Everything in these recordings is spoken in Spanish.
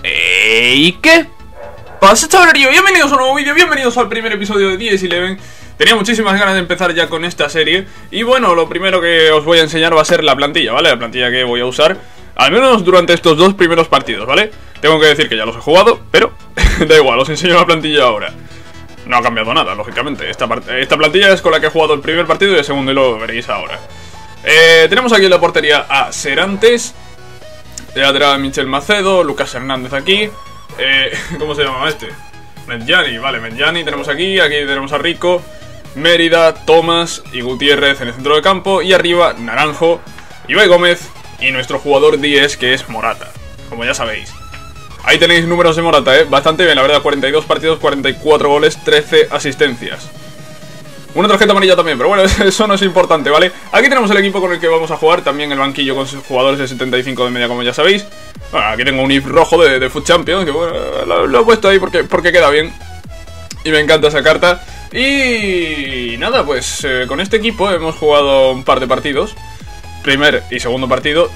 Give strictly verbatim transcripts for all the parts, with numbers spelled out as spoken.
¿Y qué pasa, chavalerío? Bienvenidos a un nuevo vídeo, bienvenidos al primer episodio de Diez Eleven. Tenía muchísimas ganas de empezar ya con esta serie. Y bueno, lo primero que os voy a enseñar va a ser la plantilla, ¿vale? La plantilla que voy a usar, al menos durante estos dos primeros partidos, ¿vale? Tengo que decir que ya los he jugado, pero da igual, os enseño la plantilla ahora. No ha cambiado nada, lógicamente. Esta, esta plantilla es con la que he jugado el primer partido y el segundo, y lo veréis ahora. eh, Tenemos aquí en la portería a Serantes, de lateral Michel Macedo, Lucas Hernández aquí. Eh, ¿Cómo se llama este? Medjani, vale, Medjani tenemos aquí, aquí tenemos a Rico, Mérida, Tomás y Gutiérrez en el centro del campo. Y arriba, Naranjo, Ibai Gómez y nuestro jugador diez, que es Morata, como ya sabéis. Ahí tenéis números de Morata, eh, bastante bien, la verdad, cuarenta y dos partidos, cuarenta y cuatro goles, trece asistencias. Una tarjeta amarilla también, pero bueno, eso no es importante, ¿vale? Aquí tenemos el equipo con el que vamos a jugar, también el banquillo con sus jugadores de setenta y cinco de media, como ya sabéis. Bueno, aquí tengo un I F rojo de, de Foot Champions, que bueno, lo, lo he puesto ahí porque, porque queda bien. Y me encanta esa carta. Y nada, pues eh, con este equipo hemos jugado un par de partidos, primer y segundo partido,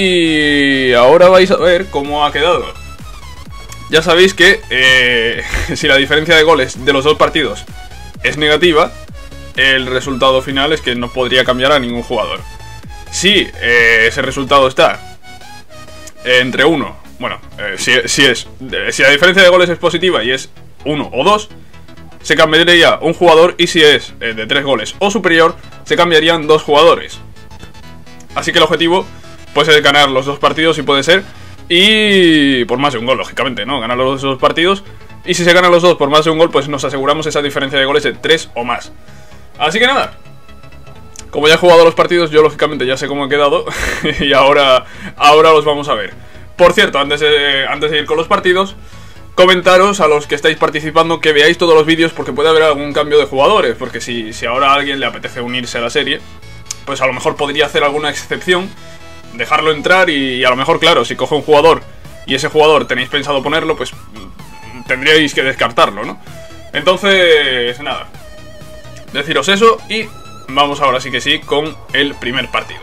y ahora vais a ver cómo ha quedado. Ya sabéis que eh, si la diferencia de goles de los dos partidos es negativa, el resultado final es que no podría cambiar a ningún jugador. Si eh, ese resultado está entre uno, bueno, eh, si, si, es, eh, si la diferencia de goles es positiva y es uno o dos, se cambiaría un jugador, y si es eh, de tres goles o superior, se cambiarían dos jugadores. Así que el objetivo pues es ganar los dos partidos, si puede ser, y por más de un gol, lógicamente, ¿no? Ganar los dos partidos. Y si se ganan los dos por más de un gol, pues nos aseguramos esa diferencia de goles de tres o más. Así que nada, como ya he jugado los partidos, yo lógicamente ya sé cómo he quedado. Y ahora, ahora los vamos a ver. Por cierto, antes de, antes de ir con los partidos, comentaros a los que estáis participando que veáis todos los vídeos, porque puede haber algún cambio de jugadores. Porque si, si ahora a alguien le apetece unirse a la serie, pues a lo mejor podría hacer alguna excepción, dejarlo entrar, y, y a lo mejor, claro, si coge un jugador y ese jugador tenéis pensado ponerlo, pues tendríais que descartarlo, ¿no? Entonces, nada, deciros eso, y vamos ahora sí que sí con el primer partido.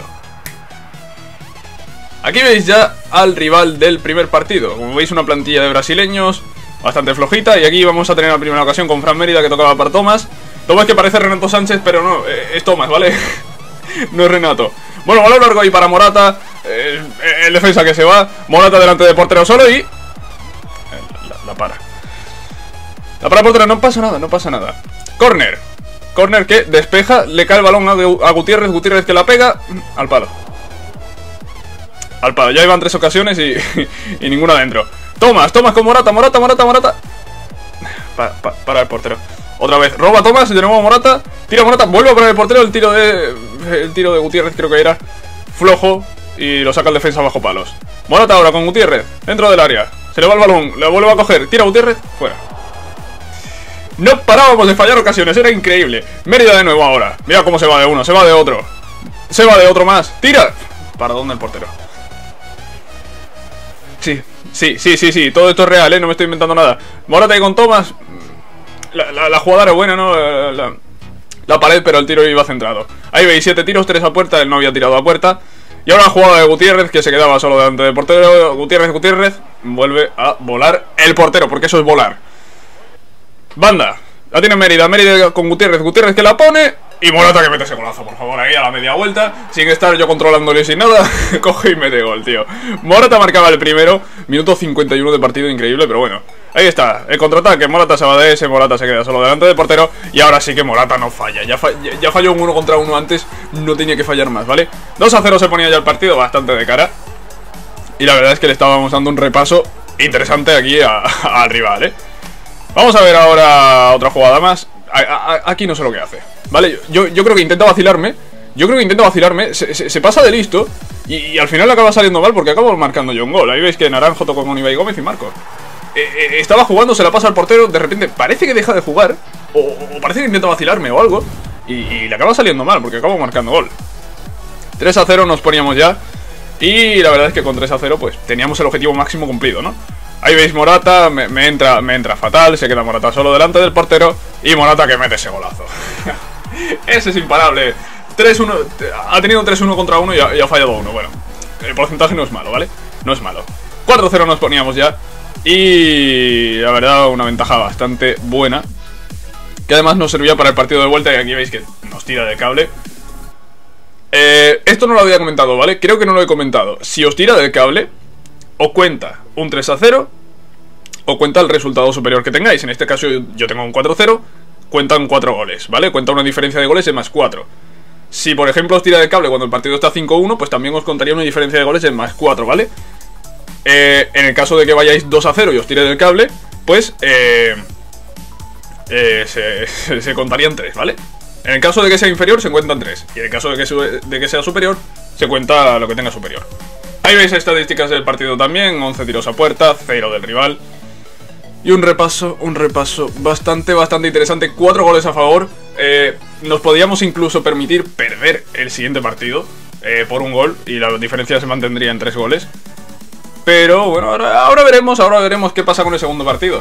Aquí veis ya al rival del primer partido. Como veis, una plantilla de brasileños bastante flojita, y aquí vamos a tener la primera ocasión con Fran Mérida, que tocaba para Tomás. Tomás, que parece Renato Sánchez, pero no, es Tomás, ¿vale? No es Renato. Bueno, balón largo ahí para Morata, eh, el defensa que se va, Morata delante de portero solo y... La, la para. La para portero, no pasa nada, no pasa nada. Corner. Corner que despeja, le cae el balón a, a Gutiérrez, Gutiérrez que la pega al palo. Al palo, ya iban tres ocasiones y, y ninguna dentro. Tomás, Tomás con Morata, Morata, Morata, Morata. Pa, pa, para el portero. Otra vez, roba Tomás, de nuevo Morata. Tira Morata, vuelve a poner el portero. El tiro de el tiro de Gutiérrez creo que era flojo, y lo saca el defensa bajo palos. Morata ahora con Gutiérrez, dentro del área. Se le va el balón, lo vuelve a coger. Tira Gutiérrez, fuera. No parábamos de fallar ocasiones, era increíble. Mérida de nuevo ahora. Mira cómo se va de uno, se va de otro. Se va de otro más. Tira. ¿Para dónde el portero? Sí, sí, sí, sí, sí. Todo esto es real, ¿eh? No me estoy inventando nada. Morata y con Tomás. La, la, la jugada era buena, ¿no? La, la, la pared, pero el tiro iba centrado. Ahí veis, siete tiros, tres a puerta. Él no había tirado a puerta. Y ahora la jugada de Gutiérrez, que se quedaba solo delante del portero. Gutiérrez, Gutiérrez. Vuelve a volar el portero, porque eso es volar. Banda. La tiene Mérida. Mérida con Gutiérrez. Gutiérrez que la pone. Y Morata que mete ese golazo, por favor, ahí a la media vuelta. Sin estar yo controlándole sin nada. Coge y mete gol, tío. Morata marcaba el primero. Minuto cincuenta y uno de partido, increíble, pero bueno. Ahí está, el contraataque, Morata se va de ese, Morata se queda solo delante del portero. Y ahora sí que Morata no falla, ya, fa ya, ya falló un uno contra uno antes, no tenía que fallar más, ¿vale? dos a cero se ponía ya el partido, bastante de cara. Y la verdad es que le estábamos dando un repaso interesante aquí a, a, al rival, ¿eh? Vamos a ver ahora otra jugada más. a, a, Aquí no sé lo que hace, ¿vale? Yo, yo creo que intenta vacilarme, yo creo que intenta vacilarme, se, se, se pasa de listo. Y, y al final le acaba saliendo mal, porque acabo marcando yo un gol. Ahí veis que Naranjo tocó con Ibai Gómez y marco. Eh, eh, estaba jugando, se la pasa al portero, de repente parece que deja de jugar, o, o parece que intenta vacilarme o algo, y, y le acaba saliendo mal, porque acabo marcando gol. tres a cero nos poníamos ya, y la verdad es que con tres a cero pues teníamos el objetivo máximo cumplido, ¿no? Ahí veis Morata, me, me, entra, me entra fatal, se queda Morata solo delante del portero, y Morata que mete ese golazo. Ese es imparable. tres uno, ha tenido tres uno contra uno y ha, y ha fallado uno. Bueno, el porcentaje no es malo, ¿vale? No es malo. cuatro cero nos poníamos ya. Y la verdad, una ventaja bastante buena, que además nos servía para el partido de vuelta. Y aquí veis que nos tira de cable. eh, Esto no lo había comentado, ¿vale? Creo que no lo he comentado. Si os tira del cable, os cuenta un tres a cero o cuenta el resultado superior que tengáis. En este caso yo tengo un cuatro a cero, cuentan cuatro goles, ¿vale? Cuenta una diferencia de goles de más cuatro. Si por ejemplo os tira del cable cuando el partido está cinco a uno, pues también os contaría una diferencia de goles de más cuatro, ¿vale? Eh, en el caso de que vayáis dos a cero y os tire del cable, pues eh, eh, se, se contarían tres, ¿vale? En el caso de que sea inferior se cuentan tres. Y en el caso de que, de que sea superior, se cuenta lo que tenga superior. Ahí veis estadísticas del partido también. once tiros a puerta, cero del rival. Y un repaso, un repaso bastante, bastante interesante. Cuatro goles a favor. eh, Nos podíamos incluso permitir perder el siguiente partido eh, por un gol, y la diferencia se mantendría en tres goles. Pero bueno, ahora, ahora veremos, ahora veremos qué pasa con el segundo partido.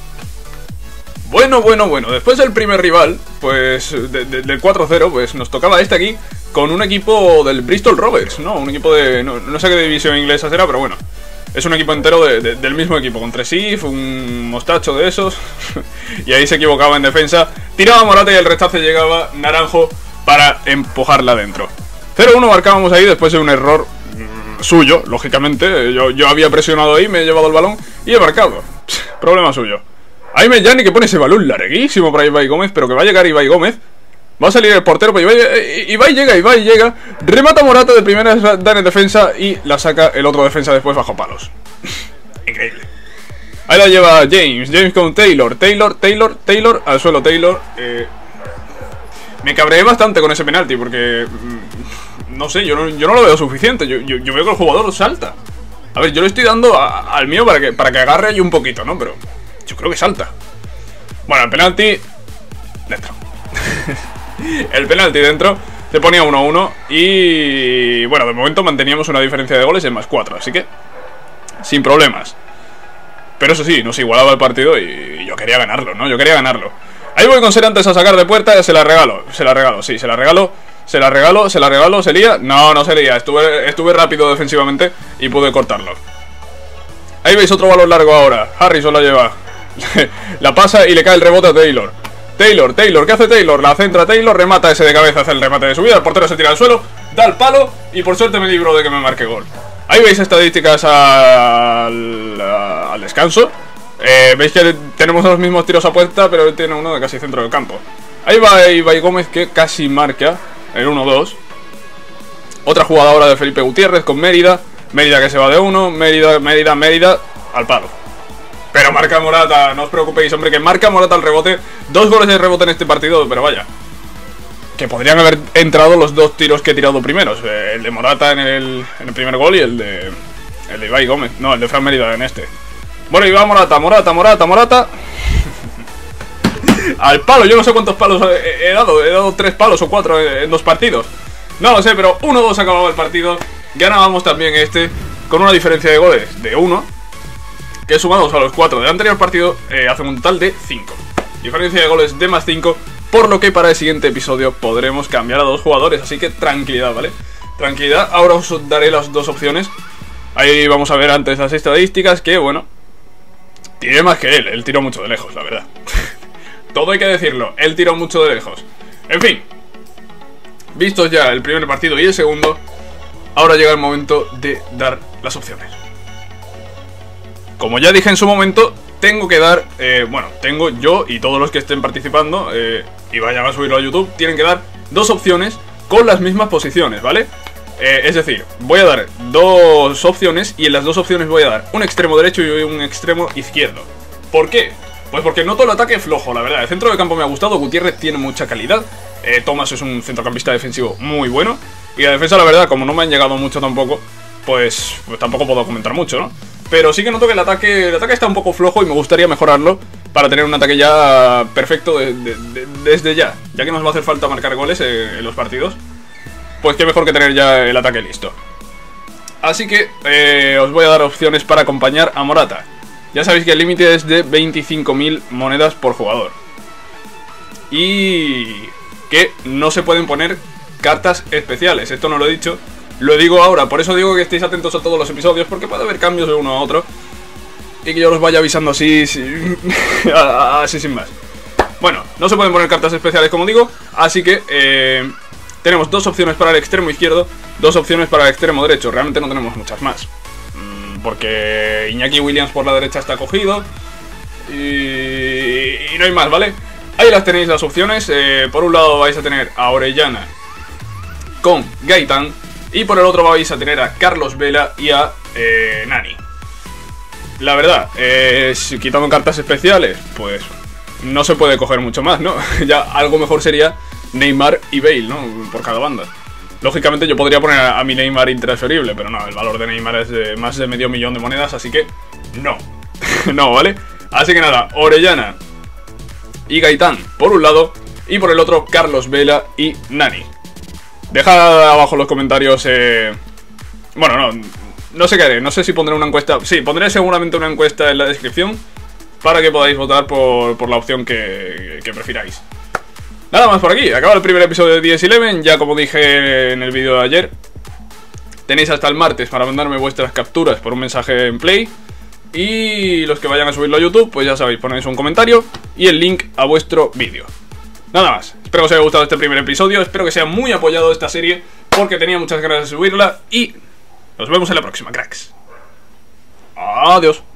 Bueno, bueno, bueno, después del primer rival, pues de, de, del cuatro a cero, pues nos tocaba este aquí, con un equipo del Bristol Rovers, ¿no? Un equipo de... No, no sé qué división inglesa será, pero bueno, es un equipo entero de, de, del mismo equipo, con Tresif, un mostacho de esos. Y ahí se equivocaba en defensa. Tiraba Morata y el rechace llegaba Naranjo para empujarla adentro. cero uno marcábamos ahí después de un error mmm, suyo, lógicamente. Yo, yo había presionado ahí, me he llevado el balón y he marcado. Pff, problema suyo. Ahí me Yanni que pone ese balón larguísimo para Ibai Gómez, pero que va a llegar Ibai Gómez. Va a salir el portero, pero Ibai, Ibai llega, Ibai llega. Remata Morata de primera, da en defensa y la saca el otro defensa después bajo palos. Increíble. Ahí la lleva James, James con Taylor, Taylor, Taylor, Taylor, al suelo Taylor. eh, Me cabreé bastante con ese penalti porque... No sé, yo no, yo no lo veo suficiente. Yo, yo, yo veo que el jugador salta. A ver, yo le estoy dando a, al mío para que, para que agarre ahí un poquito, ¿no? Pero yo creo que salta. Bueno, el penalti dentro. El penalti dentro. Se ponía uno a uno. Y bueno, de momento manteníamos una diferencia de goles en más cuatro, así que sin problemas. Pero eso sí, nos igualaba el partido y yo quería ganarlo, ¿no? Yo quería ganarlo. Ahí voy con Ser antes a sacar de puerta. Se la regalo, se la regalo, sí, se la regalo. Se la regalo, se la regalo, ¿se lía? No, no se lía, estuve, estuve rápido defensivamente y pude cortarlo. Ahí veis otro balón largo ahora. Harrison la lleva. La pasa y le cae el rebote a Taylor. Taylor, Taylor, ¿qué hace Taylor? La centra Taylor, remata ese de cabeza, hace el remate de subida. El portero se tira al suelo, da el palo y por suerte me libro de que me marque gol. Ahí veis estadísticas al, al descanso. eh, Veis que tenemos los mismos tiros a puerta, pero él tiene uno de casi centro del campo. Ahí va Ibai Gómez que casi marca el uno dos. Otra jugada ahora de Felipe Gutiérrez con Mérida. Mérida que se va de uno, Mérida, Mérida, Mérida, al palo. Pero marca Morata, no os preocupéis, hombre, que marca Morata el rebote. Dos goles de rebote en este partido, pero vaya, que podrían haber entrado los dos tiros que he tirado primeros. El de Morata en el, en el primer gol y el de el de Ibai Gómez, no, el de Fran Mérida en este. Bueno, y va Morata, Morata, Morata, Morata. Al palo, yo no sé cuántos palos he, he dado, he dado tres palos o cuatro en, en dos partidos. No lo sé, pero uno dos acababa el partido. Ganábamos también este con una diferencia de goles de uno, que sumados a los cuatro del anterior partido eh, hacen un total de cinco. Diferencia de goles de más cinco, por lo que para el siguiente episodio podremos cambiar a dos jugadores. Así que tranquilidad, ¿vale? Tranquilidad, ahora os daré las dos opciones. Ahí vamos a ver antes las estadísticas, que bueno, tiré más que él, él tiró mucho de lejos, la verdad. Todo hay que decirlo, él tiró mucho de lejos. En fin, vistos ya el primer partido y el segundo, ahora llega el momento de dar las opciones. Como ya dije en su momento, tengo que dar, eh, bueno, tengo yo y todos los que estén participando, eh, y vayan a subirlo a YouTube, tienen que dar dos opciones con las mismas posiciones, ¿vale? Eh, es decir, voy a dar dos opciones y en las dos opciones voy a dar un extremo derecho y un extremo izquierdo. ¿Por qué? Pues porque noto el ataque flojo, la verdad. El centro de campo me ha gustado, Gutiérrez tiene mucha calidad, eh, Thomas es un centrocampista defensivo muy bueno, y la defensa, la verdad, como no me han llegado mucho tampoco, pues, pues tampoco puedo comentar mucho, ¿no? Pero sí que noto que el ataque, el ataque está un poco flojo y me gustaría mejorarlo para tener un ataque ya perfecto de, de, de, desde ya. Ya que nos va a hacer falta marcar goles eh, en los partidos, pues qué mejor que tener ya el ataque listo. Así que eh, os voy a dar opciones para acompañar a Morata. Ya sabéis que el límite es de veinticinco mil monedas por jugador. Y que no se pueden poner cartas especiales. Esto no lo he dicho, lo digo ahora. Por eso digo que estéis atentos a todos los episodios, porque puede haber cambios de uno a otro. y que yo los vaya avisando así, así sin más. Bueno, no se pueden poner cartas especiales como digo, así que eh, tenemos dos opciones para el extremo izquierdo, dos opciones para el extremo derecho. Realmente no tenemos muchas más, porque Iñaki Williams por la derecha está cogido y, y no hay más, ¿vale? Ahí las tenéis las opciones. eh, Por un lado vais a tener a Orellana con Gaitán, y por el otro vais a tener a Carlos Vela y a eh, Nani. La verdad, eh, si quitando cartas especiales, pues no se puede coger mucho más, ¿no? Ya algo mejor sería Neymar y Bale, ¿no? Por cada banda. Lógicamente yo podría poner a, a mi Neymar intransferible, pero no, el valor de Neymar es de más de medio millón de monedas, así que no. No, ¿vale? Así que nada, Orellana y Gaitán por un lado, y por el otro Carlos Vela y Nani. Dejad abajo en los comentarios, eh... bueno, no, no sé qué haré, no sé si pondré una encuesta. Sí, pondré seguramente una encuesta en la descripción para que podáis votar por, por la opción que, que prefiráis. Nada más por aquí, acaba el primer episodio de D S once. Ya como dije en el vídeo de ayer, tenéis hasta el martes para mandarme vuestras capturas por un mensaje en Play. Y los que vayan a subirlo a YouTube, pues ya sabéis, ponéis un comentario y el link a vuestro vídeo. Nada más, espero que os haya gustado este primer episodio, espero que sea muy apoyado esta serie, porque tenía muchas ganas de subirla. Y nos vemos en la próxima, cracks. Adiós.